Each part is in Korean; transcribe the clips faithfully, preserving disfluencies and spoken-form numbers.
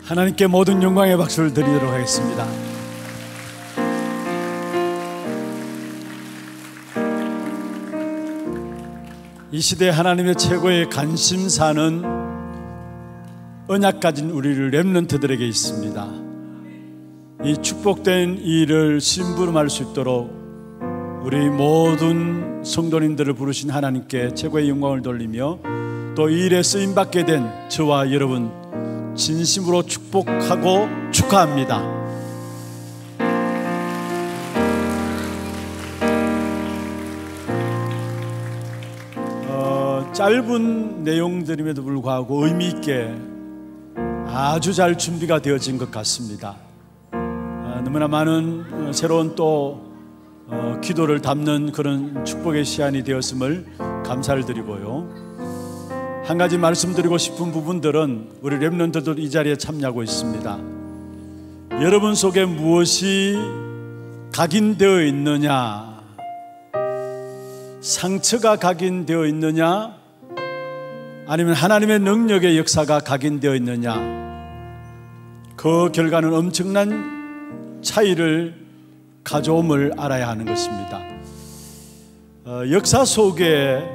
하나님께 모든 영광의 박수를 드리도록 하겠습니다. 이 시대 하나님의 최고의 관심사는 언약 가진 우리를 렘넌트들에게 있습니다. 이 축복된 일을 심부름할 수 있도록 우리 모든 성도님들을 부르신 하나님께 최고의 영광을 돌리며 또 이 일에 쓰임받게 된 저와 여러분 진심으로 축복하고 축하합니다. 어, 짧은 내용들임에도 불구하고 의미 있게 아주 잘 준비가 되어진 것 같습니다. 어, 너무나 많은 새로운 또 어, 기도를 담는 그런 축복의 시간이 되었음을 감사를 드리고요. 한 가지 말씀드리고 싶은 부분들은 우리 렘넌트들 이 자리에 참여하고 있습니다. 여러분 속에 무엇이 각인되어 있느냐, 상처가 각인되어 있느냐, 아니면 하나님의 능력의 역사가 각인되어 있느냐, 그 결과는 엄청난 차이를 가져옴을 알아야 하는 것입니다. 어, 역사 속에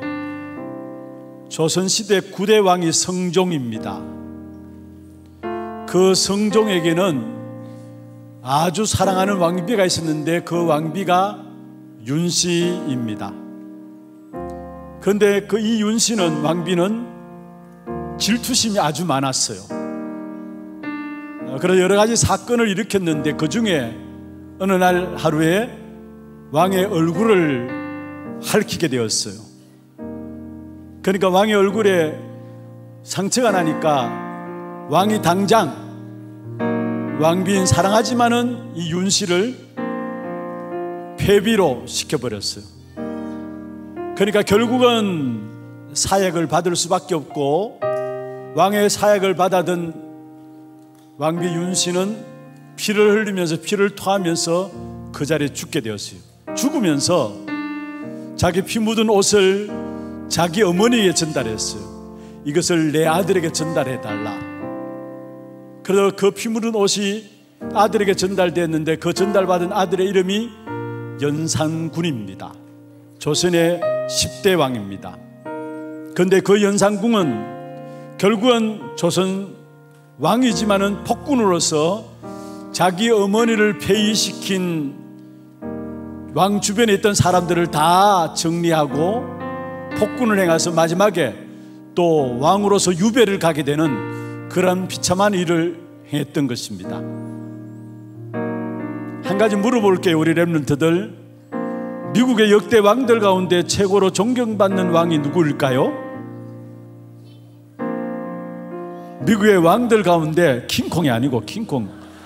조선시대 구 대 왕이 성종입니다. 그 성종에게는 아주 사랑하는 왕비가 있었는데 그 왕비가 윤씨입니다. 그런데 그 이 윤씨는, 왕비는 질투심이 아주 많았어요. 그래서 여러 가지 사건을 일으켰는데 그 중에 어느 날 하루에 왕의 얼굴을 핥히게 되었어요. 그러니까 왕의 얼굴에 상처가 나니까 왕이 당장 왕비인 사랑하지만은 이 윤씨를 폐비로 시켜버렸어요. 그러니까 결국은 사약을 받을 수밖에 없고 왕의 사약을 받아든 왕비 윤씨는 피를 흘리면서 피를 토하면서 그 자리에 죽게 되었어요. 죽으면서 자기 피 묻은 옷을 자기 어머니에게 전달했어요. 이것을 내 아들에게 전달해달라. 그래서 그 피 묻은 옷이 아들에게 전달됐는데 그 전달받은 아들의 이름이 연산군입니다. 조선의 십 대 왕입니다. 그런데 그 연산군은 결국은 조선 왕이지만은 폭군으로서 자기 어머니를 폐위시킨 왕 주변에 있던 사람들을 다 정리하고 폭군을 행해서 마지막에 또 왕으로서 유배를 가게 되는 그런 비참한 일을 행했던 것입니다. 한 가지 물어볼게요. 우리 렘넌트들, 미국의 역대 왕들 가운데 최고로 존경받는 왕이 누구일까요? 미국의 왕들 가운데 킹콩이 아니고 킹콩,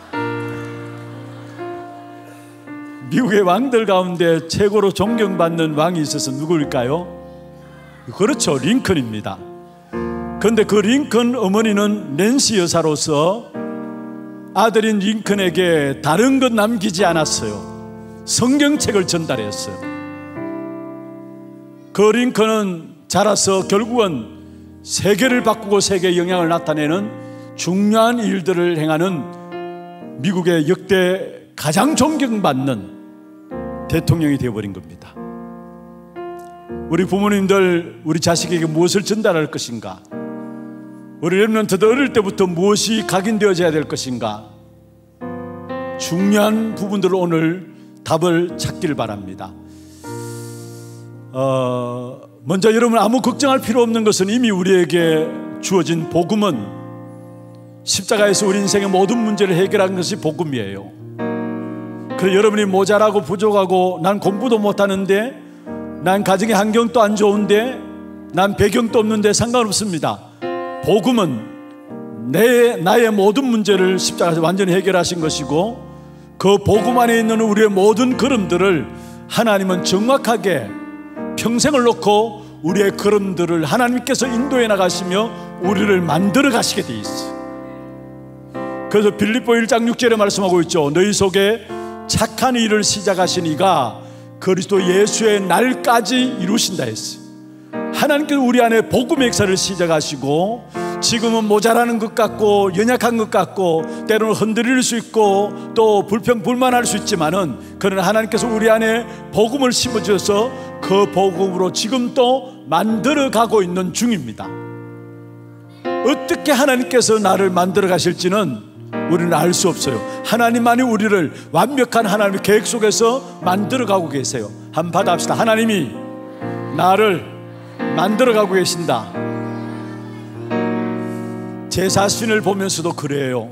미국의 왕들 가운데 최고로 존경받는 왕이 있어서 누구일까요? 그렇죠, 링컨입니다. 그런데 그 링컨 어머니는 낸시 여사로서 아들인 링컨에게 다른 것 남기지 않았어요. 성경책을 전달했어요. 그 링컨은 자라서 결국은 세계를 바꾸고 세계의 영향을 나타내는 중요한 일들을 행하는 미국의 역대 가장 존경받는 대통령이 되어버린 겁니다. 우리 부모님들 우리 자식에게 무엇을 전달할 것인가? 우리 렘넌트들 어릴 때부터 무엇이 각인되어져야 될 것인가? 중요한 부분들을 오늘 답을 찾기를 바랍니다. 어, 먼저 여러분 아무 걱정할 필요 없는 것은 이미 우리에게 주어진 복음은 십자가에서 우리 인생의 모든 문제를 해결한 것이 복음이에요. 그래서 여러분이 모자라고 부족하고 난 공부도 못하는데, 난 가정의 환경도 안 좋은데, 난 배경도 없는데 상관없습니다. 복음은 내, 나의 모든 문제를 십자가에서 완전히 해결하신 것이고, 그 복음 안에 있는 우리의 모든 걸음들을 하나님은 정확하게 평생을 놓고 우리의 걸음들을 하나님께서 인도해 나가시며 우리를 만들어 가시게 돼 있어요. 그래서 빌립보 일 장 육 절에 말씀하고 있죠. 너희 속에 착한 일을 시작하신 이가 그리스도 예수의 날까지 이루신다 했어요. 하나님께서 우리 안에 복음의 역사를 시작하시고 지금은 모자라는 것 같고 연약한 것 같고 때로는 흔들릴 수 있고 또 불평불만할 수 있지만은, 그러나 하나님께서 우리 안에 복음을 심어주셔서 그 복음으로 지금 또 만들어가고 있는 중입니다. 어떻게 하나님께서 나를 만들어 가실지는 우리는 알 수 없어요. 하나님만이 우리를 완벽한 하나님의 계획 속에서 만들어가고 계세요. 한번 받아봅시다. 하나님이 나를 만들어가고 계신다. 제 자신을 보면서도 그래요.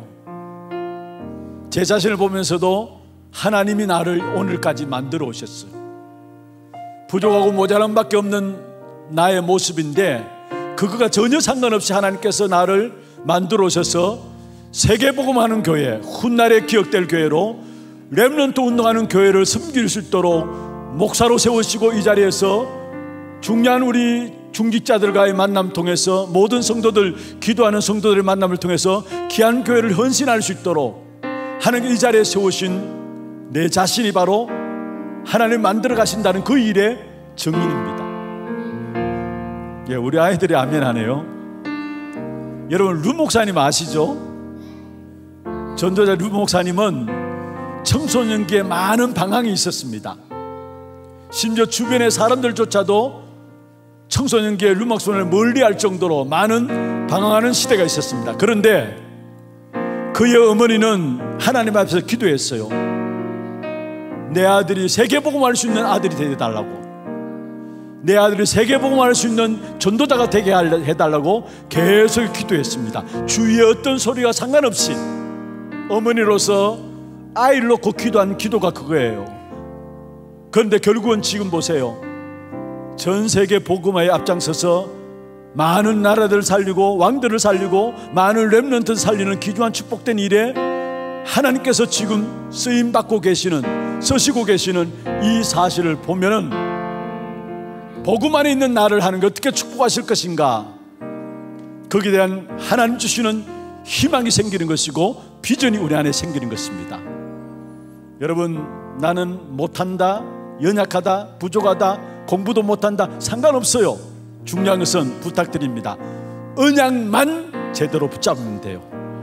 제 자신을 보면서도 하나님이 나를 오늘까지 만들어 오셨어요. 부족하고 모자람 밖에 없는 나의 모습인데 그거가 전혀 상관없이 하나님께서 나를 만들어 오셔서 세계복음하는 교회, 훗날에 기억될 교회로, 렘넌트 운동하는 교회를 섬길 수 있도록 목사로 세우시고, 이 자리에서 중요한 우리 중직자들과의 만남 통해서 모든 성도들, 기도하는 성도들의 만남을 통해서 귀한 교회를 헌신할 수 있도록 하나님 이 자리에 세우신 내 자신이 바로 하나님을 만들어 가신다는 그 일의 증인입니다. 예, 우리 아이들이 아멘 하네요. 여러분, 루 목사님 아시죠? 전도자 루 목사님은 청소년기에 많은 방황이 있었습니다. 심지어 주변의 사람들조차도 청소년기에 루 목사님을 멀리할 정도로 많은 방황하는 시대가 있었습니다. 그런데 그의 어머니는 하나님 앞에서 기도했어요. 내 아들이 세계복음할 수 있는 아들이 되게 해달라고, 내 아들이 세계복음할 수 있는 전도자가 되게 해달라고 계속 기도했습니다. 주위의 어떤 소리가 상관없이 어머니로서 아이를 놓고 기도한 기도가 그거예요. 그런데 결국은 지금 보세요. 전 세계 복음화에 앞장서서 많은 나라들을 살리고 왕들을 살리고 많은 렘넌트를 살리는 귀중한 축복된 일에 하나님께서 지금 쓰임받고 계시는, 쓰시고 계시는 이 사실을 보면은 복음 안에 있는 나를 하는 게 어떻게 축복하실 것인가, 거기에 대한 하나님 주시는 희망이 생기는 것이고 비전이 우리 안에 생기는 것입니다. 여러분, 나는 못한다, 연약하다, 부족하다, 공부도 못한다, 상관없어요. 중요한 것은 부탁드립니다. 언약만 제대로 붙잡으면 돼요.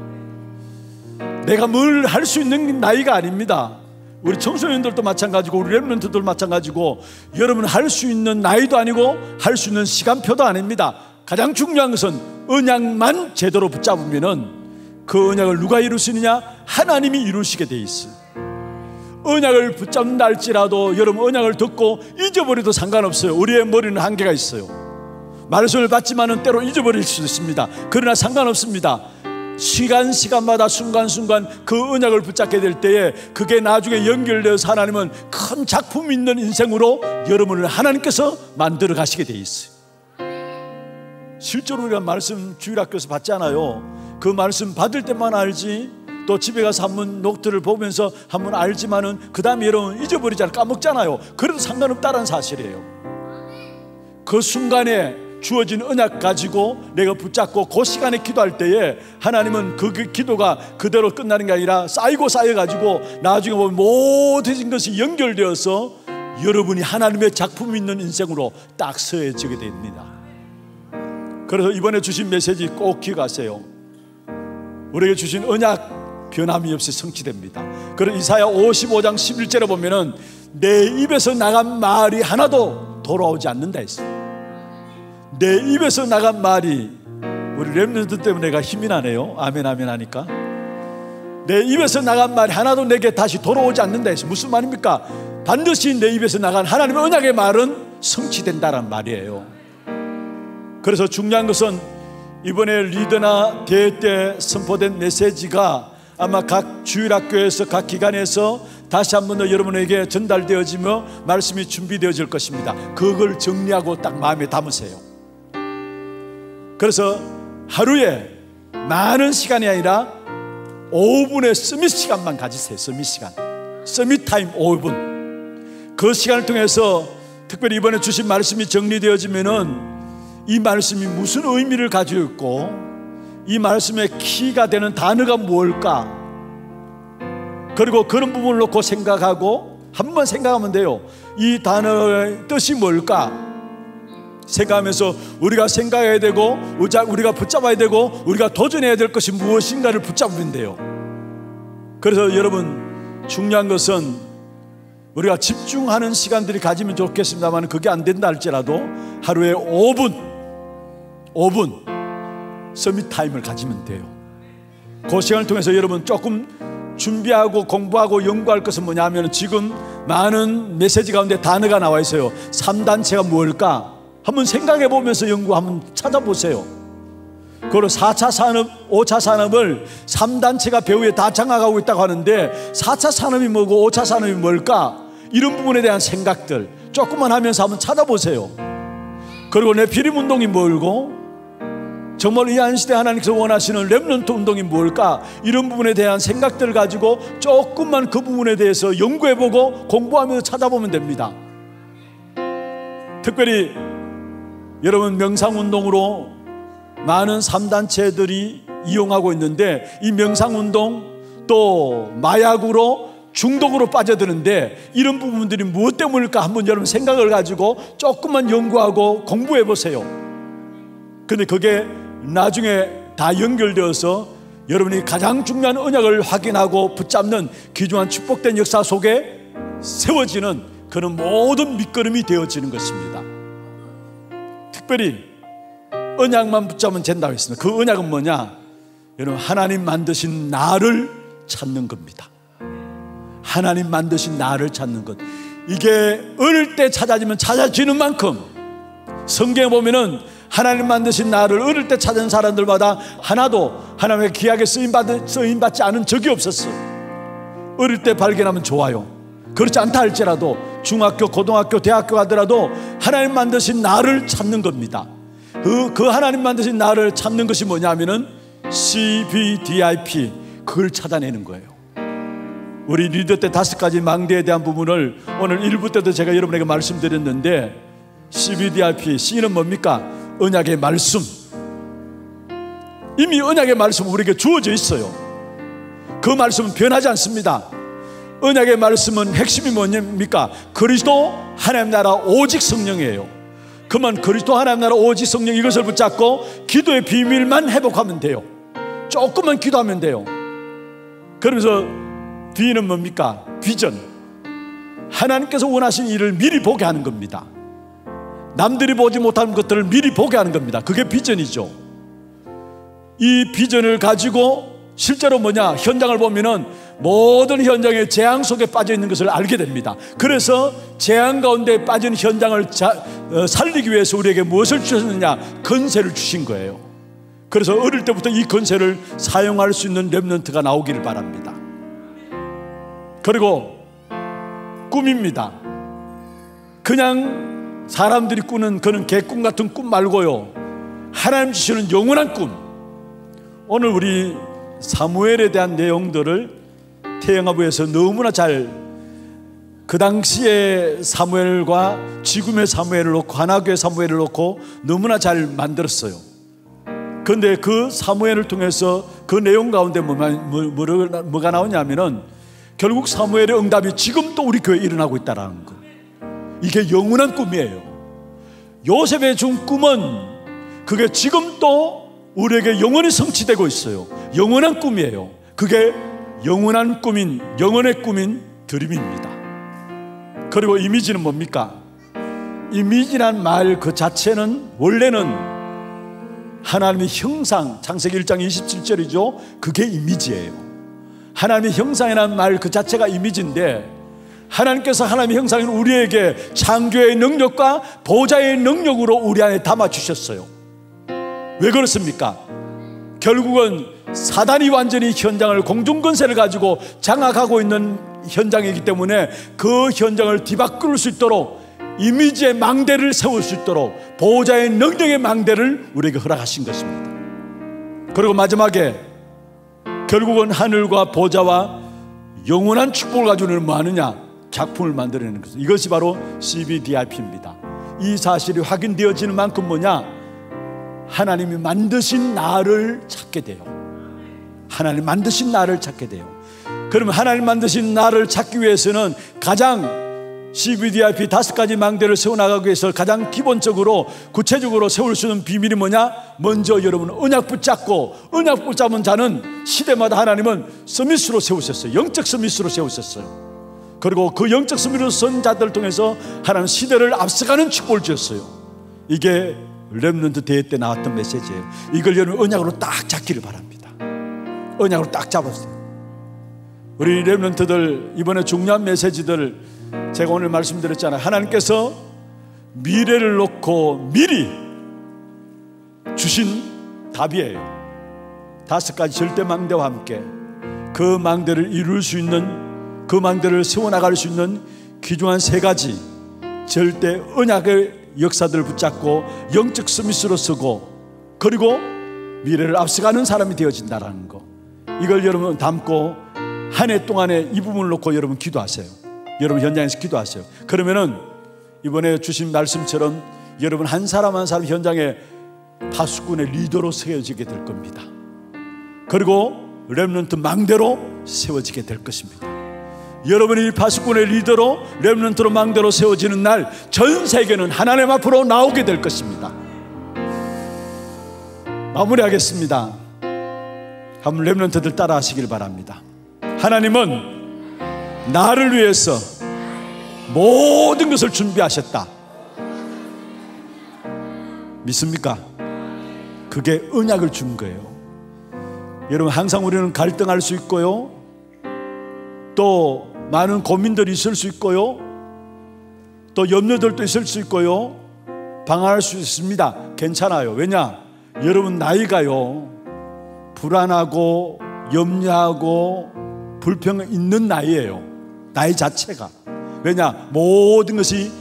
내가 뭘 할 수 있는 나이가 아닙니다. 우리 청소년들도 마찬가지고 우리 렘넌트들 마찬가지고, 여러분 할 수 있는 나이도 아니고 할 수 있는 시간표도 아닙니다. 가장 중요한 것은 언약만 제대로 붙잡으면은 그 언약을 누가 이루시느냐? 하나님이 이루시게 돼 있어요. 언약을 붙잡는다 할지라도 여러분 언약을 듣고 잊어버려도 상관없어요. 우리의 머리는 한계가 있어요. 말씀을 받지만은 때로 잊어버릴 수도 있습니다. 그러나 상관없습니다. 시간 시간마다 순간순간 그 언약을 붙잡게 될 때에 그게 나중에 연결되어서 하나님은 큰 작품 있는 인생으로 여러분을 하나님께서 만들어 가시게 돼 있어요. 실제로 우리가 말씀 주일학교에서 받잖아요. 그 말씀 받을 때만 알지, 또 집에 가서 한번 노트를 보면서 한번 알지만은 그 다음에 여러분 잊어버리잖아요. 까먹잖아요. 그래도 상관없다는 사실이에요. 그 순간에 주어진 언약 가지고 내가 붙잡고 그 시간에 기도할 때에 하나님은 그 기도가 그대로 끝나는 게 아니라 쌓이고 쌓여가지고 나중에 보면 모든 것이 연결되어서 여러분이 하나님의 작품 있는 인생으로 딱 서해지게 됩니다. 그래서 이번에 주신 메시지 꼭 기억하세요. 우리에게 주신 언약 변함이 없이 성취됩니다. 그래서 이사야 오십오 장 십일 절에 보면은 내 입에서 나간 말이 하나도 돌아오지 않는다 했어요. 내 입에서 나간 말이, 우리 렘넌트 때문에 내가 힘이 나네요. 아멘 아멘 하니까. 내 입에서 나간 말이 하나도 내게 다시 돌아오지 않는다 했어요. 무슨 말입니까? 반드시 내 입에서 나간 하나님의 언약의 말은 성취된다는 말이에요. 그래서 중요한 것은 이번에 리더나 대회 때 선포된 메시지가 아마 각 주일학교에서 각 기관에서 다시 한 번 더 여러분에게 전달되어지며 말씀이 준비되어질 것입니다. 그걸 정리하고 딱 마음에 담으세요. 그래서 하루에 많은 시간이 아니라 오 분의 서밋 시간만 가지세요. 서밋 시간, 서밋 타임 오 분. 그 시간을 통해서 특별히 이번에 주신 말씀이 정리되어지면은 이 말씀이 무슨 의미를 가지고 있고 이 말씀의 키가 되는 단어가 무엇일까, 그리고 그런 부분을 놓고 생각하고 한번 생각하면 돼요. 이 단어의 뜻이 뭘까 생각하면서 우리가 생각해야 되고 우리가 붙잡아야 되고 우리가 도전해야 될 것이 무엇인가를 붙잡으면 돼요. 그래서 여러분, 중요한 것은 우리가 집중하는 시간들이 가지면 좋겠습니다만 그게 안 된다 할지라도 하루에 오 분 오 분 서밋 타임을 가지면 돼요. 그 시간을 통해서 여러분 조금 준비하고 공부하고 연구할 것은 뭐냐 하면 지금 많은 메시지 가운데 단어가 나와 있어요. 삼 단체가 무엇일까? 한번 생각해 보면서 연구 한번 찾아보세요. 그리고 사 차 산업, 오 차 산업을 삼 단체가 배후에 다 장악하고 있다고 하는데 사 차 산업이 뭐고 오 차 산업이 뭘까? 이런 부분에 대한 생각들 조금만 하면서 한번 찾아보세요. 그리고 네피림 운동이 뭘고 정말 이 안시대 하나님께서 원하시는 렘넌트 운동이 뭘까? 이런 부분에 대한 생각들을 가지고 조금만 그 부분에 대해서 연구해보고 공부하면서 찾아보면 됩니다. 특별히 여러분, 명상운동으로 많은 삼 단체들이 이용하고 있는데 이 명상운동 또 마약으로 중독으로 빠져드는데 이런 부분들이 무엇 때문일까? 한번 여러분 생각을 가지고 조금만 연구하고 공부해보세요. 근데 그게 나중에 다 연결되어서 여러분이 가장 중요한 언약을 확인하고 붙잡는 귀중한 축복된 역사 속에 세워지는 그런 모든 밑거름이 되어지는 것입니다. 특별히 언약만 붙잡으면 된다고 했습니다. 그 언약은 뭐냐? 여러분, 하나님 만드신 나를 찾는 겁니다. 하나님 만드신 나를 찾는 것, 이게 어릴 때 찾아지면 찾아지는 만큼 성경에 보면은 하나님 만드신 나를 어릴 때 찾은 사람들마다 하나도 하나님의 귀하게 쓰임받, 쓰임받지 않은 적이 없었어. 어릴 때 발견하면 좋아요. 그렇지 않다 할지라도 중학교, 고등학교, 대학교 가더라도 하나님 만드신 나를 찾는 겁니다. 그, 그 하나님 만드신 나를 찾는 것이 뭐냐면은 씨 비 디 아이 피, 그걸 찾아내는 거예요. 우리 리더 때 다섯 가지 망대에 대한 부분을 오늘 일 부 때도 제가 여러분에게 말씀드렸는데 씨 비 디 아이 피, C는 뭡니까? 언약의 말씀. 이미 언약의 말씀 우리에게 주어져 있어요. 그 말씀은 변하지 않습니다. 언약의 말씀은 핵심이 뭐냐입니까? 그리스도 하나님 나라 오직 성령이에요. 그만 그리스도 하나님 나라 오직 성령, 이것을 붙잡고 기도의 비밀만 회복하면 돼요. 조금만 기도하면 돼요. 그러면서 B는 뭡니까? 비전. 하나님께서 원하신 일을 미리 보게 하는 겁니다. 남들이 보지 못하는 것들을 미리 보게 하는 겁니다. 그게 비전이죠. 이 비전을 가지고 실제로 뭐냐, 현장을 보면은 모든 현장의 재앙 속에 빠져 있는 것을 알게 됩니다. 그래서 재앙 가운데 빠진 현장을 자, 어, 살리기 위해서 우리에게 무엇을 주셨느냐? 건세를 주신 거예요. 그래서 어릴 때부터 이 건세를 사용할 수 있는 렘넌트가 나오기를 바랍니다. 그리고 꿈입니다. 그냥 사람들이 꾸는 그런 개꿈 같은 꿈 말고요, 하나님 주시는 영원한 꿈. 오늘 우리 사무엘에 대한 내용들을 태영아부에서 너무나 잘, 그 당시에 사무엘과 지금의 사무엘을 놓고 하나교의 사무엘을 놓고 너무나 잘 만들었어요. 그런데 그 사무엘을 통해서 그 내용 가운데 뭐가, 뭐가 나오냐면은 결국 사무엘의 응답이 지금 또 우리 교회에 일어나고 있다는 거. 이게 영원한 꿈이에요. 요셉의 준 꿈은 그게 지금 또 우리에게 영원히 성취되고 있어요. 영원한 꿈이에요. 그게 영원한 꿈인, 영원의 꿈인 드림입니다. 그리고 이미지는 뭡니까? 이미지란 말 그 자체는 원래는 하나님의 형상, 창세기 일 장 이십칠 절이죠. 그게 이미지예요. 하나님의 형상이라는 말 그 자체가 이미지인데, 하나님께서 하나님의 형상인 우리에게 창조의 능력과 보좌의 능력으로 우리 안에 담아주셨어요. 왜 그렇습니까? 결국은 사단이 완전히 현장을, 공중권세를 가지고 장악하고 있는 현장이기 때문에 그 현장을 뒤바꿀 수 있도록 이미지의 망대를 세울 수 있도록 보호자의 능력의 망대를 우리에게 허락하신 것입니다. 그리고 마지막에 결국은 하늘과 보좌와 영원한 축복을 가지고 뭐 하느냐? 작품을 만들어내는 것입니다. 이것이 바로 씨 비 디 아이 피입니다. 이 사실이 확인되어지는 만큼 뭐냐? 하나님이 만드신 나를 찾게 돼요. 하나님 만드신 나를 찾게 돼요. 그러면 하나님 만드신 나를 찾기 위해서는 가장 씨브이디아이피 다섯 가지 망대를 세워나가기 위해서 가장 기본적으로 구체적으로 세울 수 있는 비밀이 뭐냐? 먼저 여러분 언약 붙잡고, 언약 붙잡은 자는 시대마다 하나님은 서밋으로 세우셨어요. 영적 서밋으로 세우셨어요. 그리고 그 영적 서밋으로 선 자들을 통해서 하나님 시대를 앞서가는 축복을 주셨어요. 이게 렘넌트 대회 때 나왔던 메시지예요. 이걸 여러분 언약으로 딱 잡기를 바랍니다. 언약으로 딱 잡았어요. 우리 렘넌트들 이번에 중요한 메시지들 제가 오늘 말씀드렸잖아요. 하나님께서 미래를 놓고 미리 주신 답이에요. 다섯 가지 절대 망대와 함께 그 망대를 이룰 수 있는, 그 망대를 세워나갈 수 있는 귀중한 세 가지 절대 언약의 역사들을 붙잡고 영적 스미스로 쓰고, 그리고 미래를 앞서가는 사람이 되어진다는 거, 이걸 여러분 담고 한 해 동안에 이 부분을 놓고 여러분 기도하세요. 여러분 현장에서 기도하세요. 그러면은 이번에 주신 말씀처럼 여러분 한 사람 한 사람 현장에 파수꾼의 리더로 세워지게 될 겁니다. 그리고 렘넌트 망대로 세워지게 될 것입니다. 여러분이 파수꾼의 리더로, 렘넌트로 망대로 세워지는 날 전 세계는 하나님 앞으로 나오게 될 것입니다. 마무리하겠습니다. 한번 렘넌트들 따라 하시길 바랍니다. 하나님은 나를 위해서 모든 것을 준비하셨다. 믿습니까? 그게 언약을 준 거예요. 여러분 항상 우리는 갈등할 수 있고요, 또 많은 고민들이 있을 수 있고요, 또 염려들도 있을 수 있고요, 방황할 수 있습니다. 괜찮아요. 왜냐? 여러분 나이가요 불안하고 염려하고 불평이 있는 나이예요. 나이 자체가. 왜냐? 모든 것이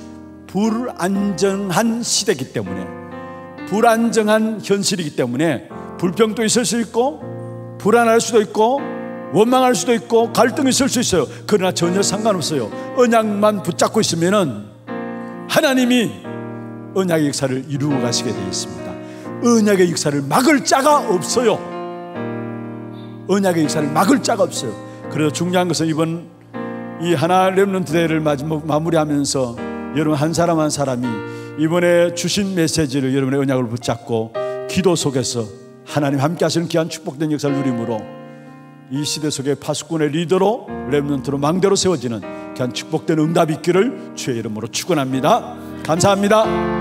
불안정한 시대이기 때문에, 불안정한 현실이기 때문에 불평도 있을 수 있고 불안할 수도 있고 원망할 수도 있고 갈등이 있을 수 있어요. 그러나 전혀 상관없어요. 언약만 붙잡고 있으면은 하나님이 언약의 역사를 이루어 가시게 되어 있습니다. 언약의 역사를 막을 자가 없어요. 언약의 역사를 막을 자가 없어요. 그래서 중요한 것은 이번 이 하나 렘넌트 대회를 마무리하면서 여러분 한 사람 한 사람이 이번에 주신 메시지를 여러분의 언약을 붙잡고 기도 속에서 하나님 함께 하시는 귀한 축복된 역사를 누림으로 이 시대 속의 파수꾼의 리더로, 렘넌트로 망대로 세워지는 귀한 축복된 응답이 있기를 주의 이름으로 축원합니다. 감사합니다.